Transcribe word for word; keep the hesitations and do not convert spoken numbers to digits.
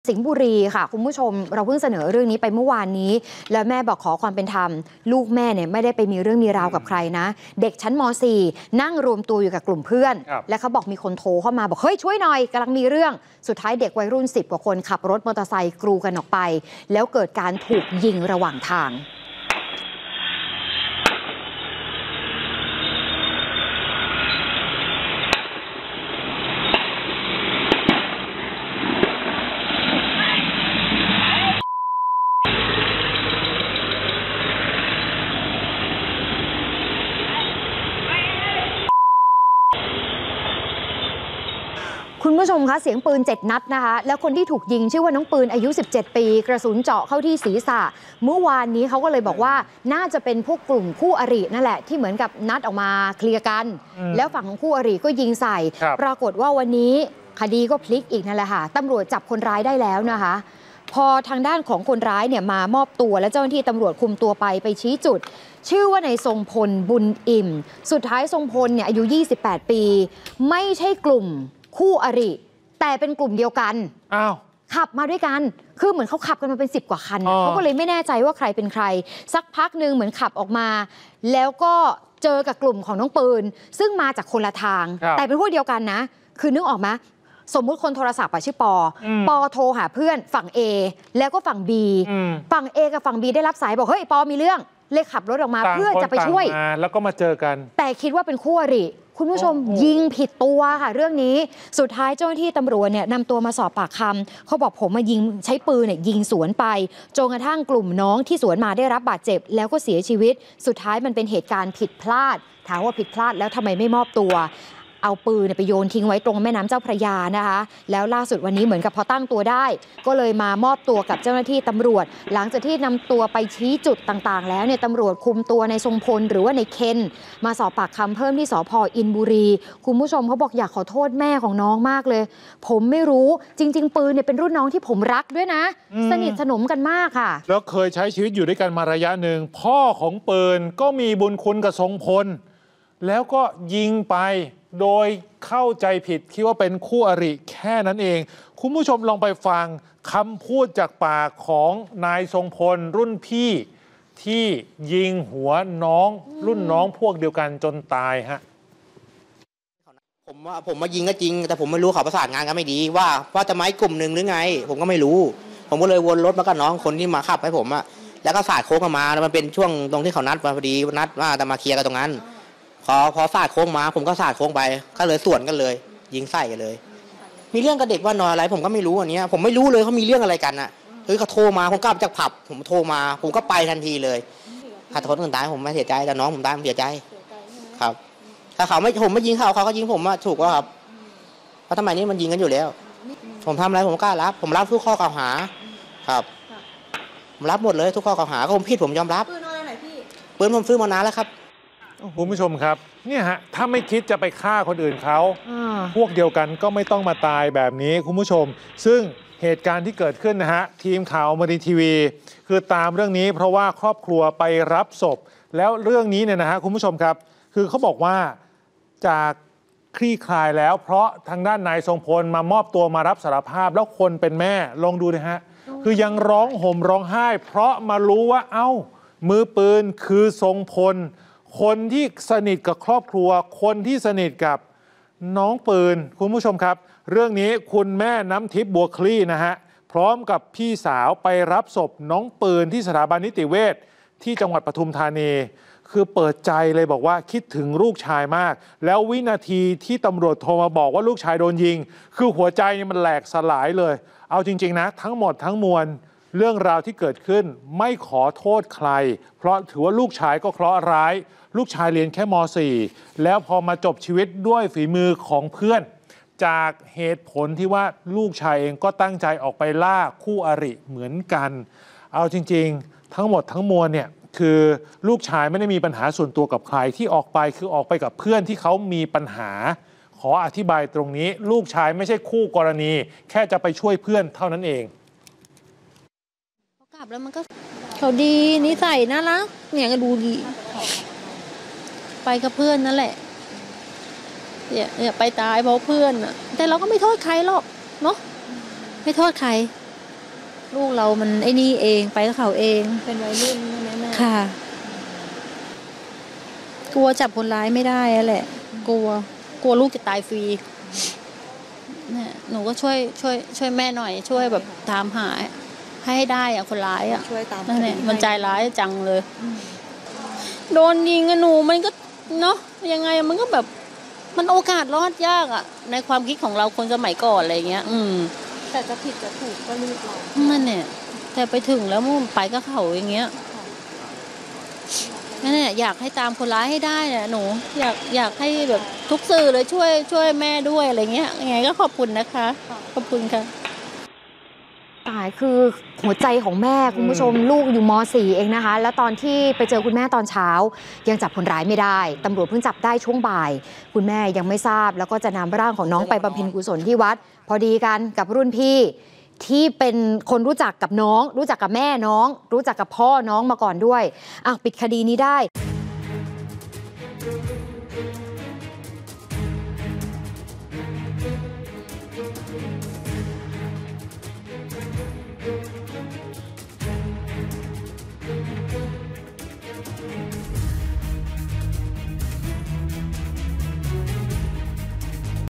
สิงห์บุรีค่ะคุณผู้ชมเราเพิ่งเสนอเรื่องนี้ไปเมื่อวานนี้แล้วแม่บอกขอความเป็นธรรมลูกแม่เนี่ยไม่ได้ไปมีเรื่องมีราวกับใครนะเด็กชั้นม .สี่ นั่งรวมตัวอยู่กับกลุ่มเพื่อนและเขาบอกมีคนโทรเข้ามาบอกเฮ้ยช่วยหน่อยกำลังมีเรื่องสุดท้ายเด็กวัยรุ่นสิบกว่าคนขับรถมอเตอร์ไซค์กรูกันออกไปแล้วเกิดการถูกยิงระหว่างทางคุณผู้ชมคะเสียงปืนเจ็ดนัดนะคะแล้วคนที่ถูกยิงชื่อว่าน้องปืนอายุสิบเจ็ดปีกระสุนเจาะเข้าที่ศีรษะเมื่อวานนี้เขาก็เลยบอกว่าน่าจะเป็นพวกกลุ่มคู่อรินั่นแหละที่เหมือนกับนัดออกมาเคลียร์กันแล้วฝั่งของคู่อริก็ยิงใส่ปรากฏว่าวันนี้คดีก็พลิกอีกนั่นแหละค่ะตำรวจจับคนร้ายได้แล้วนะคะพอทางด้านของคนร้ายเนี่ยมามอบตัวและเจ้าหน้าที่ตำรวจคุมตัวไปไปชี้จุดชื่อว่านายทรงพลบุญอิ่มสุดท้ายทรงพลเนี่ยอายุยี่สิบแปดปีไม่ใช่กลุ่มคู่อริแต่เป็นกลุ่มเดียวกันอ้าวขับมาด้วยกันคือเหมือนเขาขับกันมาเป็นสิบกว่าคันเขาก็เลยไม่แน่ใจว่าใครเป็นใครสักพักหนึ่งเหมือนขับออกมาแล้วก็เจอกับกลุ่มของน้องปืนซึ่งมาจากคนละทางแต่เป็นพวกเดียวกันนะคือนึกออกไหมสมมุติคนโทรศัพท์ชื่อปอปอโทรหาเพื่อนฝั่ง A แล้วก็ฝั่ง B ฝั่ง A กับฝั่ง B ได้รับสายบอกเฮ้ยปอมีเรื่องเลยขับรถออกมาเพื่อจะไปช่วยแล้วก็มาเจอกันแต่คิดว่าเป็นคู่อริคุณผู้ชมยิงผิดตัวค่ะเรื่องนี้สุดท้ายเจ้าหน้าที่ตำรวจเนี่ยนำตัวมาสอบปากคำเขาบอกผมมายิงใช้ปืนเนี่ยยิงสวนไปจนกระทั่งกลุ่มน้องที่สวนมาได้รับบาดเจ็บแล้วก็เสียชีวิตสุดท้ายมันเป็นเหตุการณ์ผิดพลาดถามว่าผิดพลาดแล้วทำไมไม่มอบตัวเอาปืนไปโยนทิ้งไว้ตรงแม่น้ำเจ้าพระยานะคะแล้วล่าสุดวันนี้เหมือนกับพอตั้งตัวได้ก็เลยมามอบตัวกับเจ้าหน้าที่ตำรวจหลังจากที่นำตัวไปชี้จุดต่างๆแล้วเนี่ยตำรวจคุมตัวในทรงพลหรือว่าในเคนมาสอบปากคำเพิ่มที่สภ.อินบุรีคุณผู้ชมเขาบอกอยากขอโทษแม่ของน้องมากเลยผมไม่รู้จริงๆปืนเนี่ยเป็นรุ่นน้องที่ผมรักด้วยนะสนิทสนมกันมากค่ะแล้วเคยใช้ชีวิตอยู่ด้วยกันมาระยะหนึ่งพ่อของปืนก็มีบุญคุณกับทรงพลแล้วก็ยิงไปโดยเข้าใจผิดคิดว่าเป็นคู่อริแค่นั้นเองคุณผู้ชมลองไปฟังคำพูดจากปากของนายทรงพลรุ่นพี่ที่ยิงหัวน้องรุ่นน้องพวกเดียวกันจนตายฮะผมว่าผมมายิงก็จริงแต่ผมไม่รู้เขาประสานงานกันไม่ดีว่าว่าจะไม้กลุ่มหนึ่งหรือไงผมก็ไม่รู้ผมก็เลยวนรถมากับน้องคนที่มาขับให้ผมอะแล้วก็สาดโค้งมาแล้วมันเป็นช่วงตรงที่เขานัดมาพอดีนัดว่าจะมาเคลียร์กันตรงนั้นพอพอสาดโค้งมาผมก็สาดโค้งไปก็เลยสวนกันเลยยิงใส่กันเลยมีเรื่องกับเด็กว่านอนอะไรผมก็ไม่รู้อันนี้ผมไม่รู้เลยเขามีเรื่องอะไรกันอ่ะเฮ้ยเขาโทรมาผมกลับจากผับผมโทรมาผมก็ไปทันทีเลยถ้าคนอื่นตายผมไม่เสียใจแต่น้องผมตายผมเสียใจครับถ้าเขาไม่ผมไม่ยิงเขาเขาก็ยิงผมอะถูกแล้วครับเพราะทำไมนี่มันยิงกันอยู่แล้วผมทำอะไรผมกล้ารับผมรับทุกข้อกล่าวหาครับผมรับหมดเลยทุกข้อกล่าวหาก็ผมผิดผมยอมรับปืนอะไรไหนพี่ปืนผมซื้อมานานแล้วครับคุณผู้ชมครับเนี่ยฮะถ้าไม่คิดจะไปฆ่าคนอื่นเขาพวกเดียวกันก็ไม่ต้องมาตายแบบนี้คุณผู้ชมซึ่งเหตุการณ์ที่เกิดขึ้นนะฮะทีมข่าวอมรินทร์ทีวีคือตามเรื่องนี้เพราะว่าครอบครัวไปรับศพแล้วเรื่องนี้เนี่ยนะฮะคุณผู้ชมครับคือเขาบอกว่าจากคลี่คลายแล้วเพราะทางด้านนายทรงพลมามอบตัวมารับสารภาพแล้วคนเป็นแม่ลองดูนะฮะคือยังร้องห่มร้องไห้เพราะมารู้ว่าเอ้ามือปืนคือทรงพลคนที่สนิทกับครอบครัวคนที่สนิทกับน้องปืนคุณผู้ชมครับเรื่องนี้คุณแม่น้ำทิพย์บัวคลี่นะฮะพร้อมกับพี่สาวไปรับศพน้องปืนที่สถาบันนิติเวชที่จังหวัดปทุมธานีคือเปิดใจเลยบอกว่าคิดถึงลูกชายมากแล้ววินาทีที่ตำรวจโทรมาบอกว่าลูกชายโดนยิงคือหัวใจมันแหลกสลายเลยเอาจริงๆนะทั้งหมดทั้งมวลเรื่องราวที่เกิดขึ้นไม่ขอโทษใครเพราะถือว่าลูกชายก็เคราะห์ร้ายลูกชายเรียนแค่ม .สี่ แล้วพอมาจบชีวิตด้วยฝีมือของเพื่อนจากเหตุผลที่ว่าลูกชายเองก็ตั้งใจออกไปล่าคู่อริเหมือนกันเอาจริงๆทั้งหมดทั้งมวลเนี่ยคือลูกชายไม่ได้มีปัญหาส่วนตัวกับใครที่ออกไปคือออกไปกับเพื่อนที่เขามีปัญหาขออธิบายตรงนี้ลูกชายไม่ใช่คู่กรณีแค่จะไปช่วยเพื่อนเท่านั้นเองกลับแล้วมันก็เขาดีนิสัยน่ารักเนี่ยก็ดูดีไปกับเพื่อนนั่นแหละเนี่ยเนี่ยไปตายเพราะเพื่อนอะแต่เราก็ไม่โทษใครหรอกเนาะไม่โทษใครลูกเรามันไอ้นี่เองไปกับเขาเองเป็นวัยรุ่นใช่ไหมแม่ค่ะกลัวจับคนร้ายไม่ได้แหละกลัวกลัวลูกจะตายฟรีเนี่ยหนูก็ช่วยช่วยช่วยแม่หน่อยช่วยแบบตามหาให้ได้อะคนร้ายอะช่วยตามนั่นแหละมันใจร้ายจังเลยโดนยิงอะหนูมันก็เนาะยังไงมันก็แบบมันโอกาสรอดยากอะในความคิดของเราคนสมัยก่อนอะไรเงี้ยอืมแต่จะผิดจะถูกก็ลูกเรานั่นเนี่ยแต่ไปถึงแล้วมันไปก็เขาอย่างเงี้ยนั่นแหละอยากให้ตามคนร้ายให้ได้เนี่ยหนูอยากอยากให้แบบทุกสื่อเลยช่วยช่วยแม่ด้วยอะไรเงี้ยยังไงก็ขอบคุณนะคะขอบคุณค่ะตายคือหัวใจของแม่คุณผู้ชมลูกอยู่ม .สี่ เองนะคะแล้วตอนที่ไปเจอคุณแม่ตอนเช้ายังจับคนร้ายไม่ได้ตำรวจเพิ่งจับได้ช่วงบ่ายคุณแม่ยังไม่ทราบแล้วก็จะนำร่างของน้องไปบำเพ็ญกุศลที่วัดพอดีกันกับรุ่นพี่ที่เป็นคนรู้จักกับน้องรู้จักกับแม่น้องรู้จักกับพ่อน้องมาก่อนด้วยอ่ะปิดคดีนี้ได้